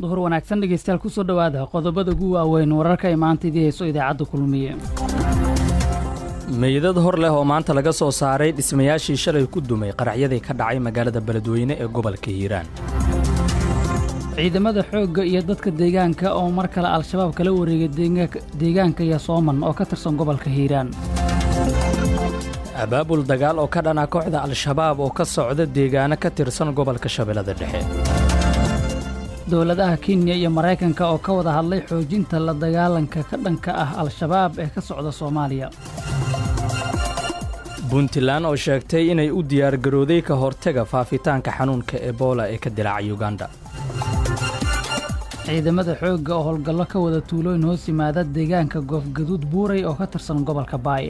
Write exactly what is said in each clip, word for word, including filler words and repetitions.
duhur wanaagsan dhegeystayaal ku soo dhawaada qodobada ugu waaweyn wararka ay maanta idii hayso idaacadda kulmiye. meydad hor leh oo maanta laga soo saaray dhismayaashii shalay ku dumay qaraxyadii ka dhacay magaalada Beledweyne ee gobolka Hiiraan. ciidamada xoogga iyo dadka deegaanka oo mar kale al-shabaab kala wareegay deegaanka iyo Sooman oo ka tirsan gobolka Hiiraan. abaabul dagaal oo ka dhana kooxda al-shabaab oo ka socda deegaano ka tirsan gobolka Shabeellada Dhexe. dowladaha Kenya iyo Mareykanka oo ka wada hadlay xoojinta la dagaalanka ka dhanka ah al-shabaab ee ka socda Soomaaliya. Puntland oo sheegtay inay u diyaar garowday ka hortaga faafitaanka xanuunka Ebola ee ka dilaacay Uganda. ciidamada xoogga oo howlgallo ka wada tuulooyin hoos yimaada deegaanka Goofgaduud Buuray oo ka tirsan gobolka Baay.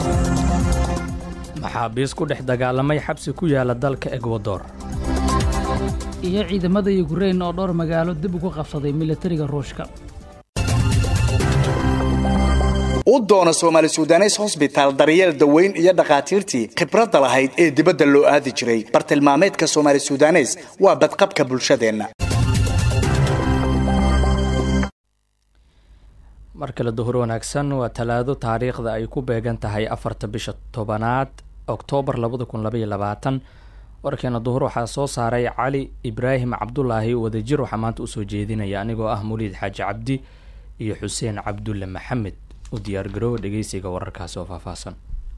maxaabiis ku dhex dagaalamay xabsi ku yaala dalka Ecuador. iyo ciidamada Ukraine oo dhowr magaalo dib ugu qabsaday militariga Ruushka. u doona Soomaali Suudanes Hospital daryeel daweyn iyo dhaqaatiirtii khibradda lahayd ee dibadda loo aadi jiray bartilmaameedka Soomaali Suudanes waa badqabka bulshadeena. markale duhur wanaagsan waa talaado taariikhda ay ku beegan tahay afarta bisha tobanaad Oktoobar labada kun laba iyo labaatan. warkeena duhur waxaa soo saaray Cali Ibraahim Cabdullaahi wadajir waxa maanta u soo jeedinaya anigoo ah Muulid Xaaji Cabdi iyo Xuseen Cabdulle Maxamed. u diyaar garow dhageysiga wararkaas oo faahfaahsan.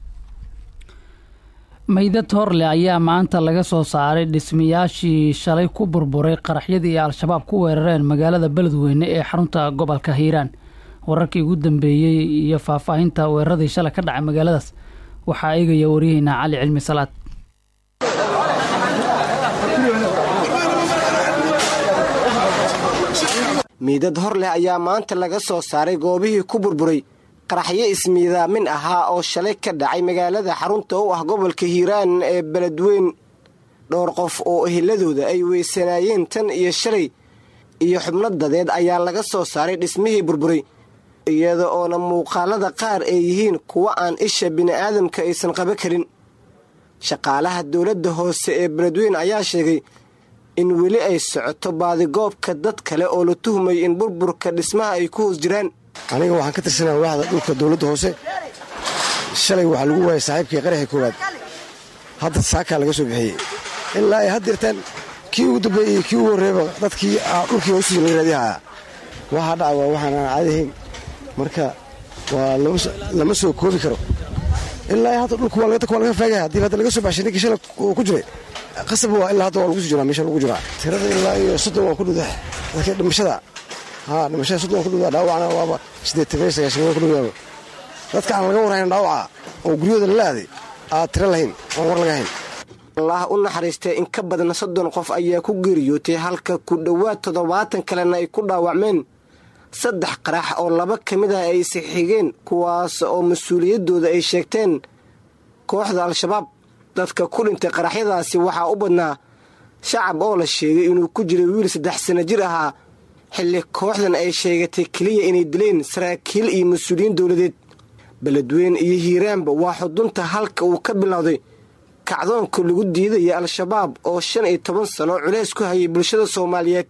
meydad horle ayaa maanta laga soo saaray dhismayaashii shalay ku burburay qaraxyadii al-shabaab ku weerareen magaalada Beledweyne ee xarunta gobolka Hiiraan. wararkii ugu dambeeyay iyo faahfaahinta weeraradii shalay ka dhacay magaaladaas waxaa eegaya wariyayna Cali Cilmi Salaad. meydad horle ayaa maanta laga soo saaray goobihii ku burburay qaraxyo ismiidaamin ahaa oo shalay ka dhacay magaalada xarunta u ah gobolka Hiiraan ee Beledweyne. dhowr qof oo eheladooda ay weysanaayeen tan iyo shalay iyo xubno dadeed ayaa laga soo saaray dhismihii burburay iyada oona muuqaalada qaar ay yihiin kuwa aan isha bini'aadamka aysan qaban karin. shaqaalaha dowladda hoose ee Beledweyne ayaa sheegay in weli ay socoto baadigoobka dad kale oo la tuhmay in burburka dhismaha ay ku hoos jiraan. aniga waxaan ka tirsanaa waaxda dhulka dowladda hoose. shalay waxaa lagu waayay saaxiibkii qaraxii koowaad, hadda saakaa laga soo bixiyey ilaa ay haddeertaan kii ugu dambeeyey kii ugu horreeba dadkii dhulkii hoostiisa laga raadiyahaa. waxaa dhaca waa waxaan aan caadihayn, marka waa lama soo koobi karo. ilaa hadda dhulku waa laga faagaya haddii hadda laga soo baxshay ninkii shalay uu ku jiray qasab waa ilaa hadda waa lagu soo jiraa meesha lagu jiraa. tirada ilaa iyo soddon waa ku dhowdahay dadka dhimashada. haa dhimashada soddon waa ku dhowdaa, dhaawacna waaba siddeetan iyo sagaashan waa ku dhowdaaba. dadka aan laga warhayn dhaawaca oo guryahooda la laaday aad tiro lahayn oon war laga hayn. allah u naxariistay in ka badan soddon qof ayaa ku geeriyootay halka ku dhowaad toddobaatan kalena ay ku dhaawacmeen saddex qarax oo laba ka mid ah ay isxigeen kuwaas oo mas-uuliyaddooda ay sheegteen kooxda al-shabaab. dadka ku dhintay qaraxyadaasi waxaa u badnaa shacab oo la sheegay inuu ku jiray wiil saddex sano jir ahaa xilli kooxdan ay sheegatay keliya inay dileen saraakiil iyo mas-uuliyiin dowladeed. Beledweyne iyo Hiiraanba waa xudunta halka uu ka bilowday kacdoonka lagu diidaya al-shabaab oo shan iyo toban sano culays ku hayay bulshada Soomaaliyeed.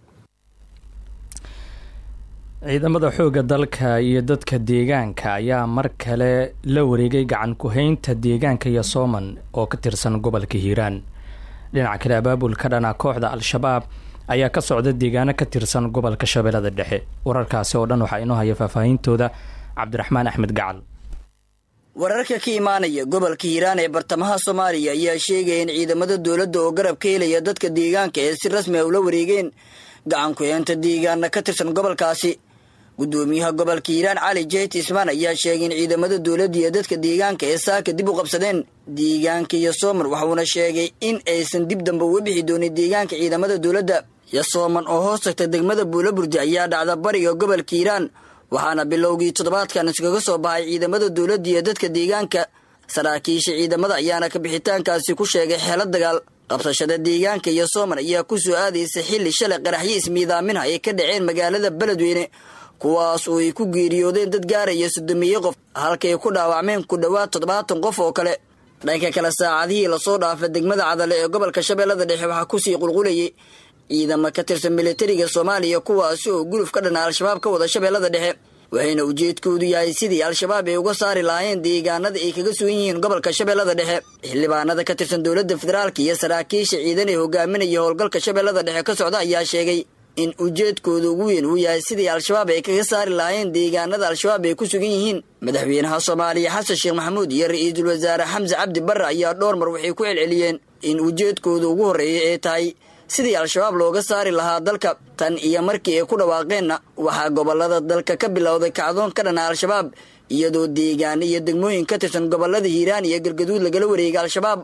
ciidamada xoogga dalka iyo dadka deegaanka ayaa mar kale la wareegay gacan ku haynta deegaanka iyo Sooman oo ka tirsan gobolka Hiiraan. dhinaca kale abaabul ka dhana kooxda al-shabaab ayaa ka socda deegaano ka tirsan gobolka Shabeellada Dhexe. wararkaasi oo dhan waxaa inoo haya faahfaahintooda Cabdiraxmaan Axmed Gacal. wararka ka imaanaya gobolka Hiiraan ee bartamaha Soomaaliya ayaa sheegay in ciidamada dowladda oo garab ka helaya dadka deegaanka ee si rasmi ah ula wareegeen gacan ku haynta deegaanka ka tirsan gobolkaasi. gudoomiyaha gobolka Hiiraan Cali Jeyti Ismaan ayaa sheegay in ciidamada dowladda iyo dadka deegaanka ee saaka dib u qabsadeen deegaanka iyo Sooman, waxaana sheegay in aysan dib dambe uga bixi doonin deegaanka ciidamada dowladda. iyo Sooman oo hoos tagta degmada Buulaburdi ayaa dhacda bariga gobolka Hiiraan, waxaana bilowgii toddobaadkan iskaga soo baxay ciidamada dowladda iyo dadka deegaanka. saraakiisha ciidamada ayaana ka bixitaankaasi ku sheegay xeelad dagaal. qabsashada deegaanka iyo Sooman ayaa ku soo aadaysa xilli shalay qaraxyo ismiidaamin ay ka dhaceen magaalada Beledweyne kuwaas oo ay ku geeriyoodeen dad gaaraya soddon qof halkay ku dhaawacmeen ku dhowaad toddobaatan qof oo kale. dhanka kale saacadihii la soo dhaafay degmada Cadale ee gobolka Shabeellada Dhexe waxaa ku sii qulqulayay ciidamo ka tirsan militariga Soomaaliya kuwaasi oo guluf ka dhan al-shabaab ka wada shabeellada dhexe waxayna ujeedkoodu yahay sidii al-shabaab ay uga saari lahaayeen deegaanada ay kaga sugan yihiin gobolka shabeellada dhexe xildhibaanada ka tirsan dowladda federaalka iyo saraakiisha ciidan ee hogaaminaya howlgalka shabeellada dhexe ka socda ayaa sheegay in ujeedkoodu ugu weyn uu yahay sidii al-shabaab ay kaga saari lahaayeen deegaanada al-shabaab ay ku sugan yihiin madaxweynaha Soomaaliya Xasan Sheekh Maxamuud iyo ra'iisul wasaare Xamza Cabdi Barre ayaa dhowr mar waxay ku celceliyeen in ujeedkoodu ugu horeeyay ay tahay sidii al-shabaab looga saari lahaa dalka tan iyo markii ay ku dhawaaqeenna waxaa gobolada dalka ka bilowday kacdoon ka dhan al-shabaab iyadoo deegaano iyo degmooyin ka tirsan gobolada Hiiraan iyo Galgaduud lagala wareegay al-shabaab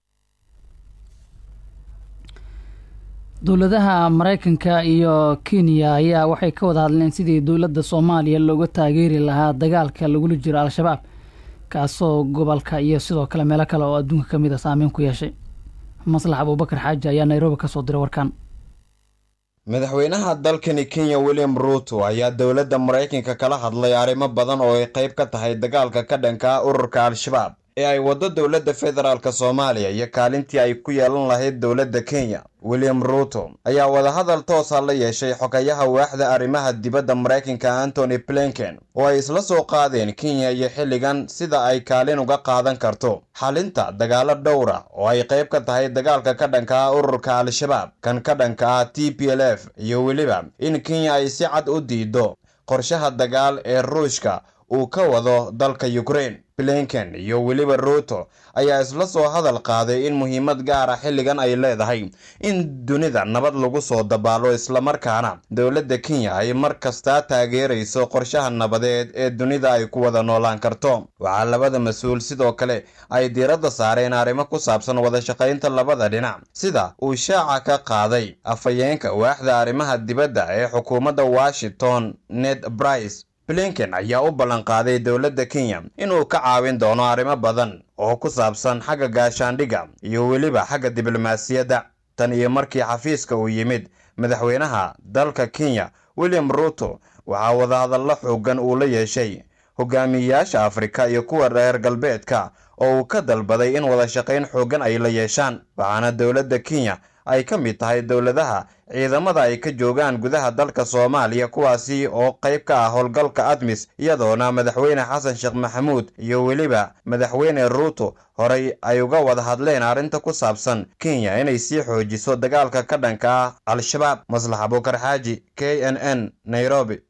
dowladaha Mareykanka iyo Kenya ayaa waxay ka wada hadleen sidii dowladda Soomaaliya looga taageeri lahaa dagaalka lagula jiro al-shabaab kaasoo gobolka iyo sidoo kale meelo kale oo adduunka kamid ah saameyn ku yeeshay maslax Abubakar Xaaji ayaa Nairobi ka soo diray warkan madaxweynaha dalkani Kenya William Ruto ayaa dowladda Mareykanka kala hadlay arrimo badan oo ay qayb ka tahay dagaalka ka dhanka ururka al-shabaab ee ay wado dowladda federaalka Soomaaliya iyo kaalintii ay ku yeelan lahayd dowladda Kenya William Ruto ayaa wada hadal toos ah la yeeshay xogayaha waaxda arrimaha dibadda Mareykanka Anthony Blinken oo ay isla soo qaadeen Kenya iyo xilligan sida ay kaalin uga qaadan karto xalinta dagaalo dhowr ah oo ay qayb ka tahay dagaalka ka dhanka ururka al-shabaab kan ka dhanka T P L F iyo weliba in Kenya ay si cad u diido qorshaha dagaal ee Ruushka uu ka wado dalka Ukraine Blinken iyo weliba Ruto ayaa isla soo hadal qaaday in muhiimad gaar ah xilligan ay leedahay in dunida nabad lagu soo dabaalo isla markaana dowladda Kenya ay mar kasta taageerayso qorshaha nabadeed ee dunida ay ku wada noolaan karto waxa labada mas'uul sidoo kale ay diiradda saareen arrimo ku saabsan wada shaqaynta labada dhinac sida uu shaaca ka qaaday afayeenka waaxda arrimaha dibadda ee xukuumadda Washington Ned Price Blinken ayaa u ballan qaaday dowladda Kenya inuu ka caawin doono arrimo badan oo ku saabsan xagga gaashaandhigga iyo weliba xagga diblomaasiyadda tan iyo markii xafiiska uu yimid madaxweynaha dalka Kenya William Ruto waxa wada hadallo xooggan uu la yeeshay hogaamiyayaasha Afrika iyo kuwa reer galbeedka oo uu ka dalbaday in wada shaqayn xooggan ay la yeeshaan waxaana dowladda Kenya ay ka mid tahay dowladaha ciidamada ay ka joogaan gudaha dalka Soomaaliya kuwaasi oo qayb ka ah howlgalka ADMIS iyadoona madaxweyne Xasan Sheekh Maxamuud iyo weliba madaxweyne Ruto horay ay uga wada hadleen arrinta ku saabsan Kenya inay sii xoojiso dagaalka ka dhanka ah al-shabaab maslax Abubakar Xaaji K N N Nairobi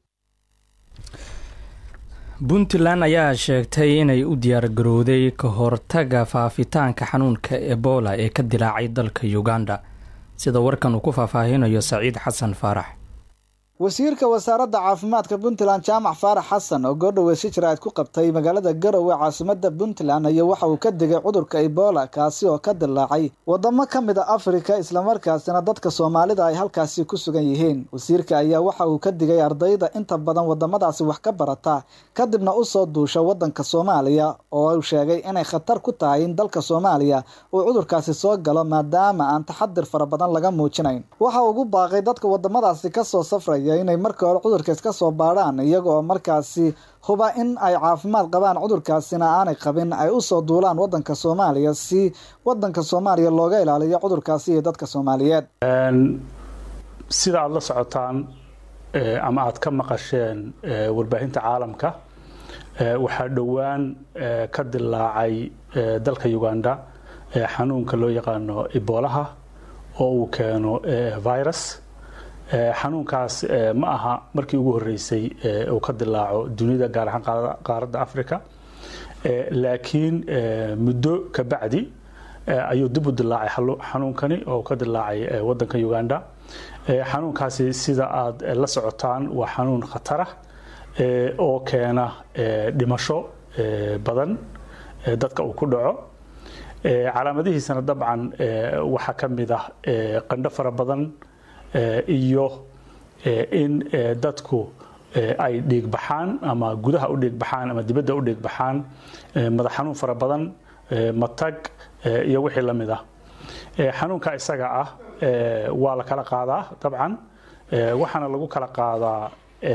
Puntland ayaa sheegtay inay u diyaar garowday ka hortaga faafitaanka xanuunka Ebola ee ka dilaacay dalka Uganda sida warkan uu ku faahfaahinayo Saciid Xasan Faarax wasiirka wasaaradda caafimaadka Puntland Jaamac Faarax Xasan oo goordhowe si jiraad ku qabtay magaalada Garowe caasimadda Puntland ayaa waxa uu ka digay cudurka Ebola kaasi oo ka dilaacay wadamo kamid ah Afrika isla markaasina dadka Soomaalida ay halkaasi ku sugan yihiin wasiirka ayaa waxa uu ka digay ardayda inta badan wadamadaasi wax ka barata kadibna u soo duusha wadanka Soomaaliya oo uu sheegay inay khatar ku tahay in dalka Soomaaliya uu cudurkaasi soo galo maadaama aan taxadir fara badan laga muujinayn waxa uu ugu baaqay dadka wadamadaasi ka soo safray inay marka hore cudurka iska soo baaraan iyagoo markaasi huba in ay caafimaad qabaan cudurkaasina aanay qabin ay u soo duulaan wadanka Soomaaliya si wadanka Soomaaliya looga ilaaliyo cudurkaasi ee dadka Soomaaliyeed sida aad la socotaan ama aad ka maqasheen warbaahinta caalamka waxa dhawaan ka dilaacay dalka Uganda xanuunka loo yaqaano Ebola oo uu keeno virus xanuunkaas ma aha markii ugu horeysay oo ka dilaaco dunida gaar ahaan qaaradda Afrika laakiin muddo ka bacdi ayuu dib u dilaacay xanuunkani oo ka dilaacay wadanka Uganda xanuunkaasi sida aad la socotaan waa xanuun khatar ah oo keena dhimasho badan dadka uu ku dhaco calaamadihiisana dabcan waxa ka mid ah qandho fara badan iyo in dadku ay dhiig baxaan ama gudaha u dhiig baxaan ama dibadda u dhiig baxaan madax xanuun fara badan matag iyo wixii la mid ah xanuunka isaga ah waa la kala qaadaa dabcan waxaana lagu kala qaadaa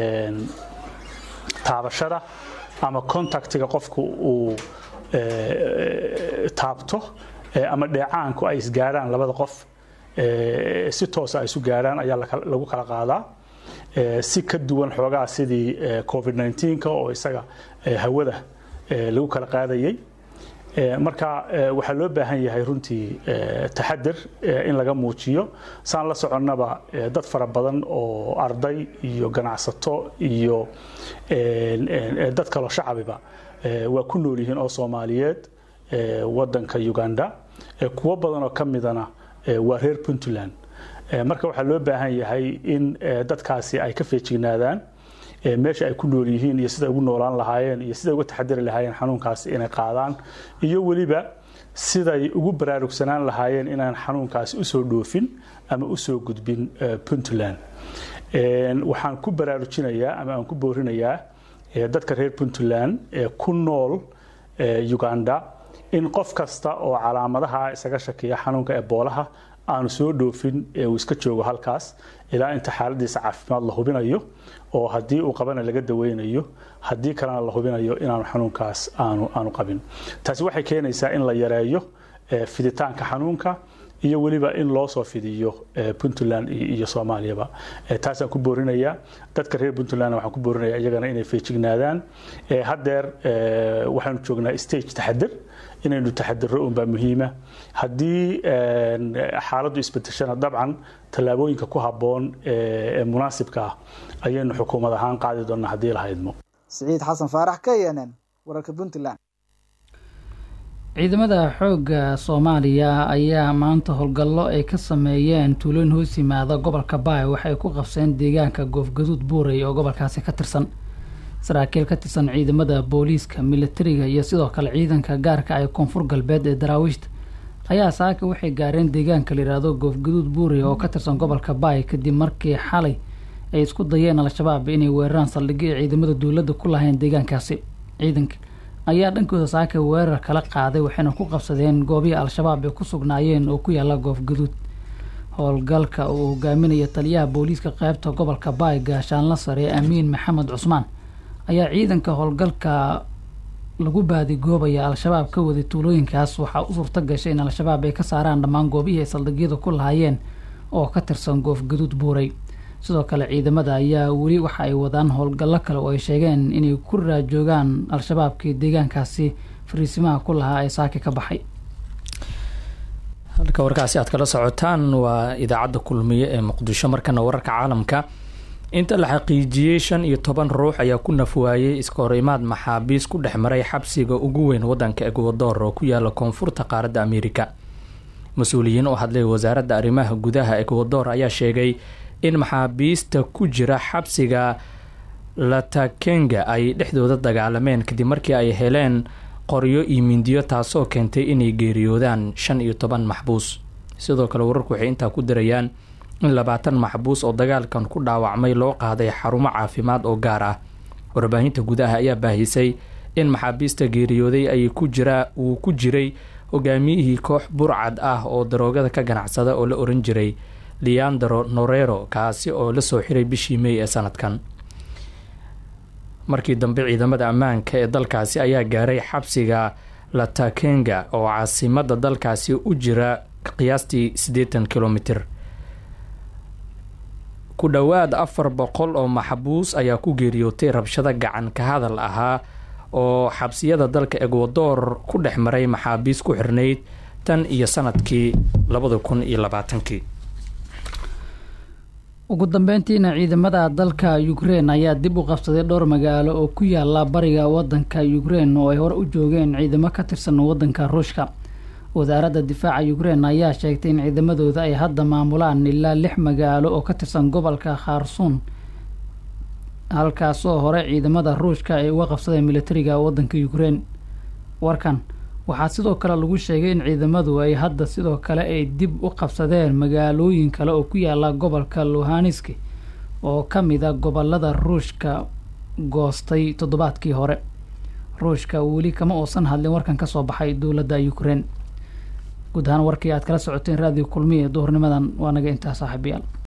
taabashada ama contactiga qofku uu taabto ama dheecaanku ay isgaaraan labada qof si toos ah isu gaaraan ayaa lagu kala qaadaa si ka duwan xoogaa sidii covid nineteen ka oo isaga hawada lagu kala qaadayay marka waxaa loo baahan yahay runtii taxadir in laga muujiyo saan la soconnaba dad fara badan oo arday iyo ganacsato iyo dad kale oo shacabiba waa ku nool yihiin oo Soomaaliyeed wadanka Uganda kuwa badan oo kamidana waa reer Puntland marka waxaa loo baahan yahay in dadkaasi ay ka feejignaadaan meesha ay ku nool yihiin iyo sida ugu noolaan lahaayeen iyo sida uga taxadiri lahaayeen xanuunkaasi inay qaadaan iyo waliba siday ugu baraarugsanaan lahaayeen inaan xanuunkaasi u soo dhoofin ama u soo gudbin Puntland waxaan ku baraarujinayaa ama aan ku boorinayaa dadka reer Puntland ee ku nool Uganda in qof kasta oo calaamadaha isaga shakiya xanuunka Ebola aanu soo dhoofin ee uu iska joogo halkaas ilaa inta xaaladiisa caafimaad la hubinayo oo haddii uu qabana laga daweynayo haddii kalena la hubinayo inaanu xanuunkaas aanu aanu qabin taasi waxay keenaysaa in la yareeyo fiditaanka xanuunka iyo waliba in loo soo fidiyo Puntland iyo Soomaaliyaba taasaan ku boorinayaa dadka reer Puntland waxaan ku boorinayaa iyagana inay feejignaadaan hadeer waxaanu joognaa stage taxadir inaynu taxadiro oo baa muhiima haddii xaaladdu isbedeshana dabcan talaabooyinka ku haboon ee munaasibka ah ayaynu xukuumad ahaan qaadi doonaa haddii la haydmo Saciid Xasan Faarax K N N wararka Puntland ciidamada xoogga Soomaaliya ayaa maanta howlgallo ay ka sameeyeen tuulooyin hoos yimaada gobolka Baay waxay ku qabseen deegaanka Goofgaduud Buuray oo gobolkaasi ka tirsan saraakiil ka tirsan ciidamada booliiska militariga iyo sidoo kale ciidanka gaarka ay koonfur galbeed ee daraawiishta ayaa saaka waxay gaareen deegaanka la yiraahdo Goofgaduud Buuray oo ka tirsan gobolka Baay kadib markii xalay ay isku dayeen al-shabaab inay weeraraan saldhigyo ciidamada dawladda ku lahayn deegaankaasi ciidanka ayaa dhankooda saaka weerar kala qaaday waxayna ku qabsadeen goobihi al-shabaab ee ku sugnaayeen oo ku yaala Goofgaduud howlgalka uu hogaaminaya taliyaha booliiska qaybta gobolka Baay gaashaanle sare Amiin Maxamed Cusmaan ayaa ciidanka howlgalka lagu baadi goobaya al-shabaab ka wada tuulooyinkaas waxa u suurta gashay in al-shabaab ay ka saaraan dhammaan goobihii ay saldhigyada ku lahaayeen oo ka tirsan Goofgaduud Buuray sidoo kale ciidamada ayaa wali waxa ay wadaan howlgallo kale oo ay sheegeen inay ku raajoogaan al-shabaabkii deegaankaasi fariisimaha ku lahaa ay saaki ka baxay halka warkaasi aad kala socotaan waa idaacadda kulmiye ee Muqdisho markana wararka caalamka inta la xaqiijiyay shan iyo toban ruux ayaa ku nafwaayay iska horimaad maxaabiis ku dhexmaray xabsiga ugu weyn wadanka Ecuador oo ku yaala koonfurta qaaradda Ameerika mas'uuliyiin oo hadlay wasaaradda arrimaha gudaha Ecuador ayaa sheegay in maxaabiista ku jira xabsiga Latakenga ay dhexdooda dagaalameen kadib markii ay heleen qoryo iyo mindiyo taasoo keentay inay geeriyoodaan shan iyo toban maxbuus sidoo kale wararku waxay intaa ku dirayaan in labaatan maxbuus oo dagaalkan ku dhaawacmay loo qaaday xarumo caafimaad oo gaar ah warbaahinta gudaha ayaa baahisay in maxaabiista geeriyooday ay ku jira uu ku jiray hogaamiyihii koox burcad ah oo daroogada ka ganacsada oo la oran jiray Leandro Norero kaasi oo la soo xiray bishii May ee sanadkan markii dambe ciidamada ammaanka ee dalkaasi ayaa gaaray xabsiga Latakenga oo caasimadda dalkaasi u jira qiyaastii siddeetan kilomitir ku dhawaad afar boqol oo maxbuus ayaa ku geeriyootay rabshado gacan ka hadal ahaa oo xabsiyada dalka Ecuador ku dhexmaray maxaabiis ku xirnayd tan iyo sanadkii labada kun iyo labaatankii ugu dambeyntiina ciidamada dalka Ukraine ayaa dib u qabsaday dhowr magaalo oo ku yaala bariga wadanka Ukraine oo ay hore u joogeen ciidamo ka tirsan wadanka Ruushka wasaaradda difaaca Ukraine ayaa sheegtay in ciidamadooda ay hadda maamulaan ilaa lix magaalo oo ka tirsan gobolka Kherson halkaas oo hore ciidamada Ruushka ay uga qabsadeen militariga wadanka Ukraine warkan waxaa sidoo kale lagu sheegay in ciidamadu ay hadda sidoo kale ay dib u qabsadeen magaalooyin kale oo ku yaala gobolka Luhansk oo kamid ah gobolada Ruushka goostay toddobaadkii hore Ruushka wali kama uusan hadlin warkan ka soo baxay dawladda Ukraine guud ahaan warkii aad kala socoteen raadiyo kulmiye duhurnimadan waa naga intaa saaxiibayaal